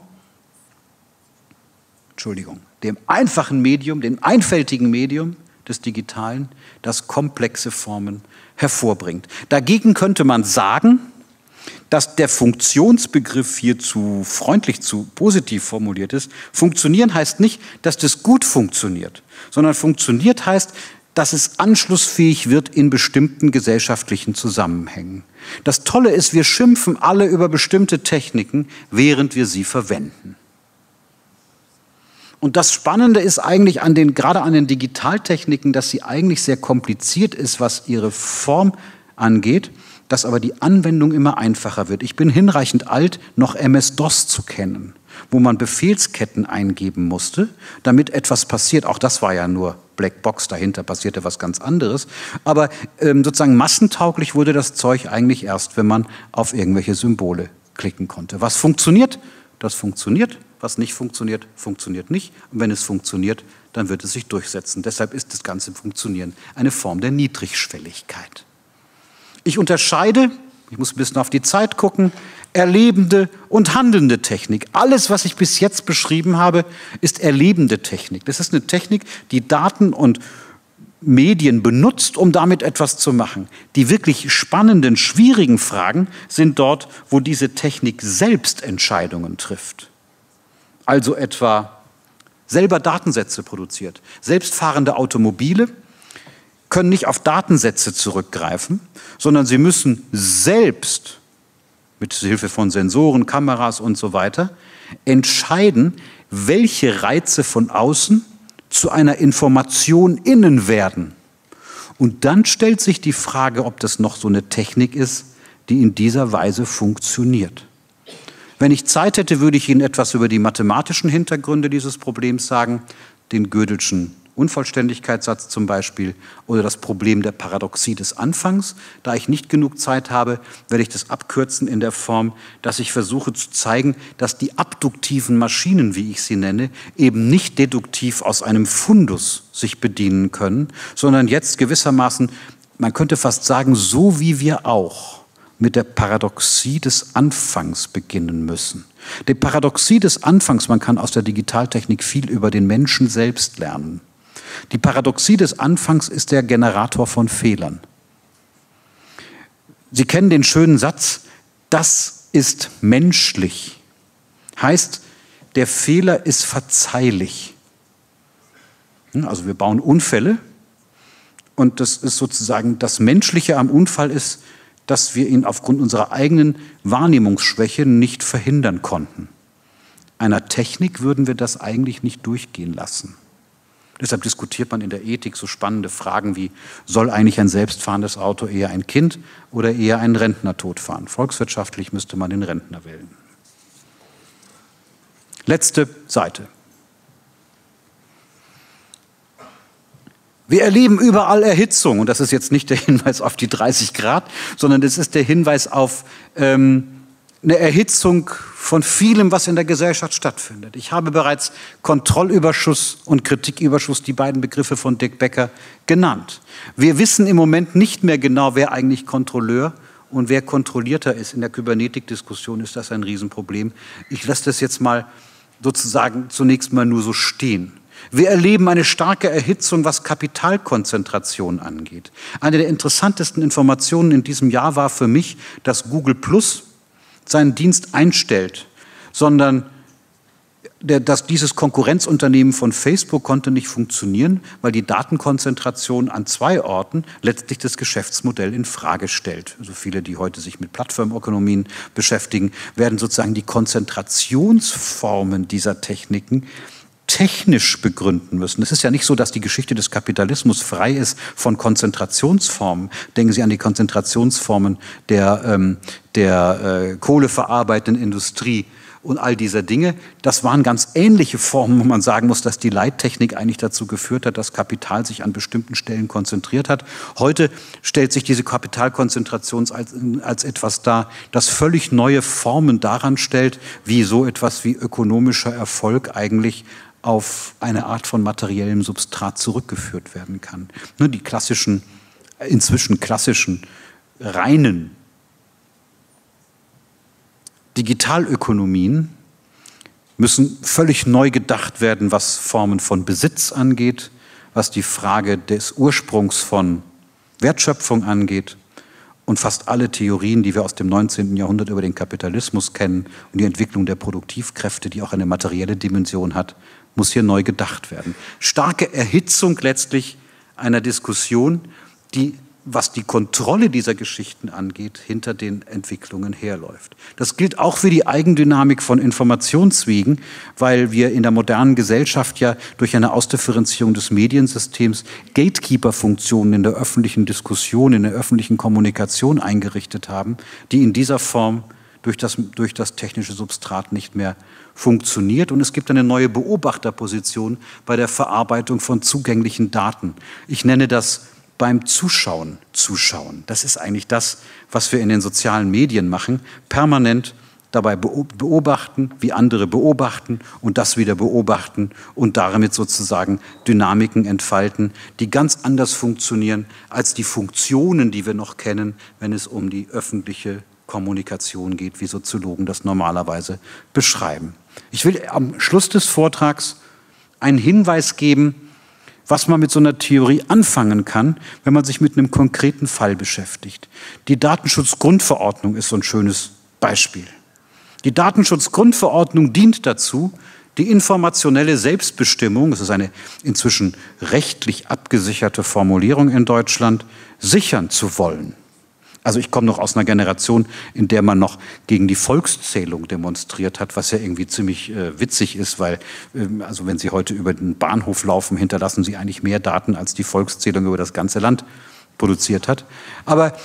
dem einfachen Medium, dem einfältigen Medium des Digitalen, das komplexe Formen hervorbringt. Dagegen könnte man sagen, dass der Funktionsbegriff hier zu freundlich, zu positiv formuliert ist. Funktionieren heißt nicht, dass das gut funktioniert, sondern funktioniert heißt, dass es anschlussfähig wird in bestimmten gesellschaftlichen Zusammenhängen. Das Tolle ist, wir schimpfen alle über bestimmte Techniken, während wir sie verwenden. Und das Spannende ist eigentlich gerade an den Digitaltechniken, dass sie eigentlich sehr kompliziert ist, was ihre Form angeht, dass aber die Anwendung immer einfacher wird. Ich bin hinreichend alt, noch MS-DOS zu kennen, wo man Befehlsketten eingeben musste, damit etwas passiert. Auch das war ja nur Blackbox, dahinter passierte was ganz anderes. Aber sozusagen massentauglich wurde das Zeug eigentlich erst, wenn man auf irgendwelche Symbole klicken konnte. Was funktioniert, das funktioniert. Was nicht funktioniert, funktioniert nicht. Und wenn es funktioniert, dann wird es sich durchsetzen. Deshalb ist das ganze Funktionieren eine Form der Niedrigschwelligkeit. Ich unterscheide, ich muss ein bisschen auf die Zeit gucken, erlebende und handelnde Technik. Alles, was ich bis jetzt beschrieben habe, ist erlebende Technik. Das ist eine Technik, die Daten und Medien benutzt, um damit etwas zu machen. Die wirklich spannenden, schwierigen Fragen sind dort, wo diese Technik selbst Entscheidungen trifft. Also etwa selber Datensätze produziert. Selbstfahrende Automobile können nicht auf Datensätze zurückgreifen, sondern sie müssen selbst mit Hilfe von Sensoren, Kameras und so weiter entscheiden, welche Reize von außen zu einer Information innen werden. Und dann stellt sich die Frage, ob das noch so eine Technik ist, die in dieser Weise funktioniert. Wenn ich Zeit hätte, würde ich Ihnen etwas über die mathematischen Hintergründe dieses Problems sagen, den Gödelschen Unvollständigkeitssatz zum Beispiel oder das Problem der Paradoxie des Anfangs. Da ich nicht genug Zeit habe, werde ich das abkürzen in der Form, dass ich versuche zu zeigen, dass die abduktiven Maschinen, wie ich sie nenne, eben nicht deduktiv aus einem Fundus sich bedienen können, sondern jetzt gewissermaßen, man könnte fast sagen, so wie wir auch mit der Paradoxie des Anfangs beginnen müssen. Die Paradoxie des Anfangs, man kann aus der Digitaltechnik viel über den Menschen selbst lernen. Die Paradoxie des Anfangs ist der Generator von Fehlern. Sie kennen den schönen Satz, das ist menschlich. Heißt, der Fehler ist verzeihlich. Also wir bauen Unfälle und das ist sozusagen das Menschliche am Unfall ist, dass wir ihn aufgrund unserer eigenen Wahrnehmungsschwäche nicht verhindern konnten. Einer Technik würden wir das eigentlich nicht durchgehen lassen. Deshalb diskutiert man in der Ethik so spannende Fragen wie, soll eigentlich ein selbstfahrendes Auto eher ein Kind oder eher einen Rentner totfahren? Volkswirtschaftlich müsste man den Rentner wählen. Letzte Seite. Wir erleben überall Erhitzung. Und das ist jetzt nicht der Hinweis auf die 30 Grad, sondern das ist der Hinweis auf eine Erhitzung von vielem, was in der Gesellschaft stattfindet. Ich habe bereits Kontrollüberschuss und Kritiküberschuss, die beiden Begriffe von Dirk Becker, genannt. Wir wissen im Moment nicht mehr genau, wer eigentlich Kontrolleur und wer kontrollierter ist. In der Kybernetik-Diskussion ist das ein Riesenproblem. Ich lasse das jetzt mal sozusagen zunächst mal nur so stehen. Wir erleben eine starke Erhitzung, was Kapitalkonzentration angeht. Eine der interessantesten Informationen in diesem Jahr war für mich, dass Google Plus seinen Dienst einstellt, sondern dass dieses Konkurrenzunternehmen von Facebook konnte nicht funktionieren, weil die Datenkonzentration an 2 Orten letztlich das Geschäftsmodell in Frage stellt. Also viele, die heute sich mit Plattformökonomien beschäftigen, werden sozusagen die Konzentrationsformen dieser Techniken technisch begründen müssen. Es ist ja nicht so, dass die Geschichte des Kapitalismus frei ist von Konzentrationsformen. Denken Sie an die Konzentrationsformen der kohleverarbeitenden Industrie und all dieser Dinge. Das waren ganz ähnliche Formen, wo man sagen muss, dass die Leittechnik eigentlich dazu geführt hat, dass Kapital sich an bestimmten Stellen konzentriert hat. Heute stellt sich diese Kapitalkonzentration als etwas dar, das völlig neue Formen daran stellt, wie so etwas wie ökonomischer Erfolg eigentlich auf eine Art von materiellem Substrat zurückgeführt werden kann. Die klassischen, inzwischen klassischen, reinen Digitalökonomien müssen völlig neu gedacht werden, was Formen von Besitz angeht, was die Frage des Ursprungs von Wertschöpfung angeht. Und fast alle Theorien, die wir aus dem 19. Jahrhundert über den Kapitalismus kennen und die Entwicklung der Produktivkräfte, die auch eine materielle Dimension hat, muss hier neu gedacht werden. Starke Erhitzung letztlich einer Diskussion, die, was die Kontrolle dieser Geschichten angeht, hinter den Entwicklungen herläuft. Das gilt auch für die Eigendynamik von Informationswegen, weil wir in der modernen Gesellschaft ja durch eine Ausdifferenzierung des Mediensystems Gatekeeper-Funktionen in der öffentlichen Diskussion, in der öffentlichen Kommunikation eingerichtet haben, die in dieser Form durch das technische Substrat nicht mehr funktioniert. Und es gibt eine neue Beobachterposition bei der Verarbeitung von zugänglichen Daten. Ich nenne das beim Zuschauen. Das ist eigentlich das, was wir in den sozialen Medien machen. Permanent dabei beobachten, wie andere beobachten und das wieder beobachten und damit sozusagen Dynamiken entfalten, die ganz anders funktionieren als die Funktionen, die wir noch kennen, wenn es um die öffentliche Kommunikation geht, wie Soziologen das normalerweise beschreiben. Ich will am Schluss des Vortrags einen Hinweis geben, was man mit so einer Theorie anfangen kann, wenn man sich mit einem konkreten Fall beschäftigt. Die Datenschutzgrundverordnung ist so ein schönes Beispiel. Die Datenschutzgrundverordnung dient dazu, die informationelle Selbstbestimmung, das ist eine inzwischen rechtlich abgesicherte Formulierung in Deutschland, sichern zu wollen. Also ich komme noch aus einer Generation, in der man noch gegen die Volkszählung demonstriert hat, was ja irgendwie ziemlich witzig ist, weil also wenn Sie heute über den Bahnhof laufen, hinterlassen Sie eigentlich mehr Daten, als die Volkszählung über das ganze Land produziert hat. Aber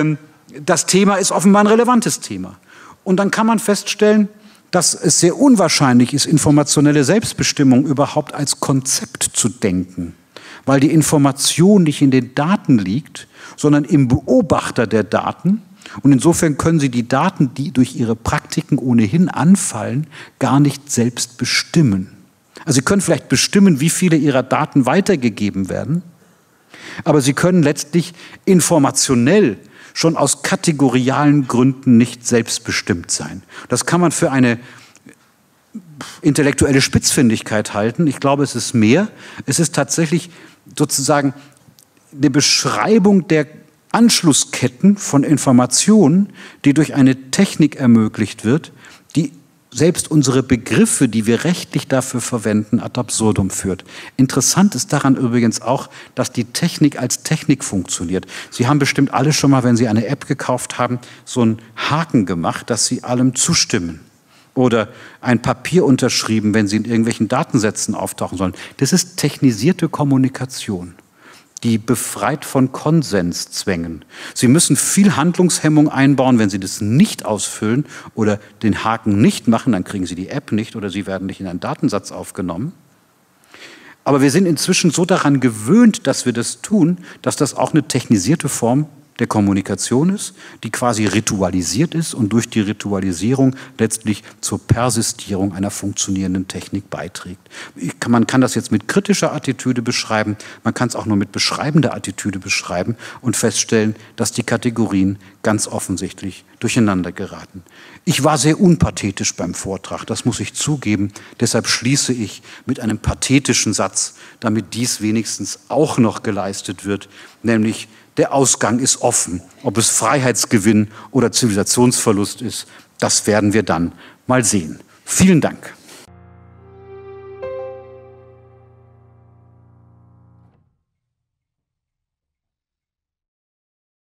das Thema ist offenbar ein relevantes Thema. Und dann kann man feststellen, dass es sehr unwahrscheinlich ist, informationelle Selbstbestimmung überhaupt als Konzept zu denken, weil die Information nicht in den Daten liegt, sondern im Beobachter der Daten. Und insofern können Sie die Daten, die durch Ihre Praktiken ohnehin anfallen, gar nicht selbst bestimmen. Also Sie können vielleicht bestimmen, wie viele Ihrer Daten weitergegeben werden, aber Sie können letztlich informationell schon aus kategorialen Gründen nicht selbstbestimmt sein. Das kann man für eine intellektuelle Spitzfindigkeit halten. Ich glaube, es ist mehr. Es ist tatsächlich sozusagen eine Beschreibung der Anschlussketten von Informationen, die durch eine Technik ermöglicht wird, die selbst unsere Begriffe, die wir rechtlich dafür verwenden, ad absurdum führt. Interessant ist daran übrigens auch, dass die Technik als Technik funktioniert. Sie haben bestimmt alle schon mal, wenn Sie eine App gekauft haben, so einen Haken gemacht, dass Sie allem zustimmen. Oder ein Papier unterschrieben, wenn Sie in irgendwelchen Datensätzen auftauchen sollen. Das ist technisierte Kommunikation, die befreit von Konsenszwängen. Sie müssen viel Handlungshemmung einbauen, wenn Sie das nicht ausfüllen oder den Haken nicht machen, dann kriegen Sie die App nicht oder Sie werden nicht in einen Datensatz aufgenommen. Aber wir sind inzwischen so daran gewöhnt, dass wir das tun, dass das auch eine technisierte Form der Kommunikation ist, die quasi ritualisiert ist und durch die Ritualisierung letztlich zur Persistierung einer funktionierenden Technik beiträgt. Man kann das jetzt mit kritischer Attitüde beschreiben, man kann es auch nur mit beschreibender Attitüde beschreiben und feststellen, dass die Kategorien ganz offensichtlich durcheinander geraten. Ich war sehr unpathetisch beim Vortrag, das muss ich zugeben. Deshalb schließe ich mit einem pathetischen Satz, damit dies wenigstens auch noch geleistet wird, nämlich: Der Ausgang ist offen. Ob es Freiheitsgewinn oder Zivilisationsverlust ist, das werden wir dann mal sehen. Vielen Dank.